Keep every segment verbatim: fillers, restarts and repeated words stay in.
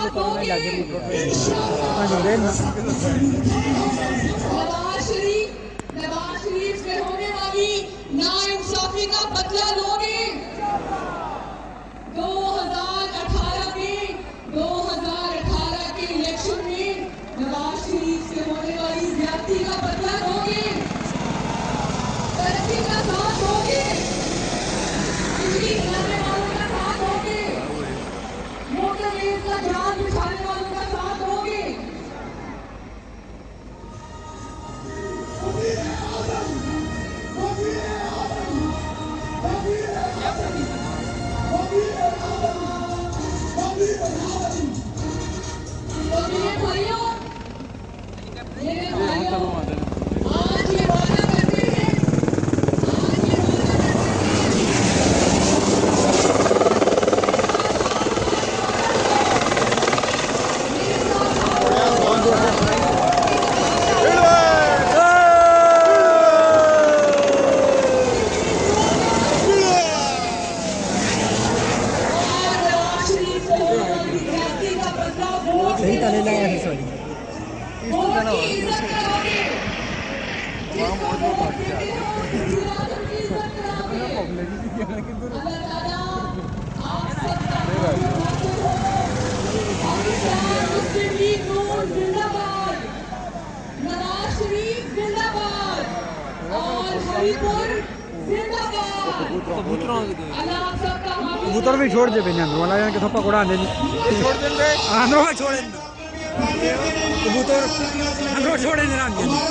नवाज शरीफ से होने वाली नाइंसाफी का बदला लोगे। दो हज़ार अठारह में दो हज़ार अठारह के इलेक्शन में नवाज शरीफ से होने वाली ज्यादती का बदला लोगे। तरक्की का साथ दोगे, बिजली गिराने वालों का साथ दोगे, मोटरवेज का जाल बिछाने वालों का साथ दोगे। मेरे भाइयों, मेरे भाइयों, आज ये वादा करते हैं, आज ये वादा सही ताले लगा है सॉरी नवाज शरीफ जिंदाबाद और हरिपुर जिंदाबाद। कबूतर भी छोड़ दे बेने अंदर वाला के थप्पा कोड़ा दे छोड़ दे बे अंदर में छोड़ दे कबूतर अंदर छोड़े नहीं राम के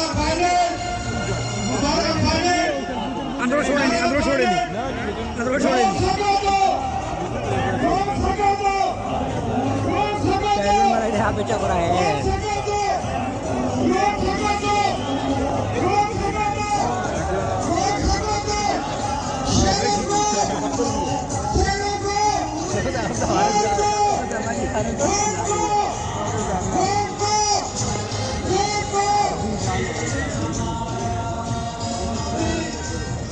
अंदर छोड़े नहीं अंदर छोड़े नहीं अंदर छोड़े नहीं पहले मारा यहां पे चक रहा है Thank you.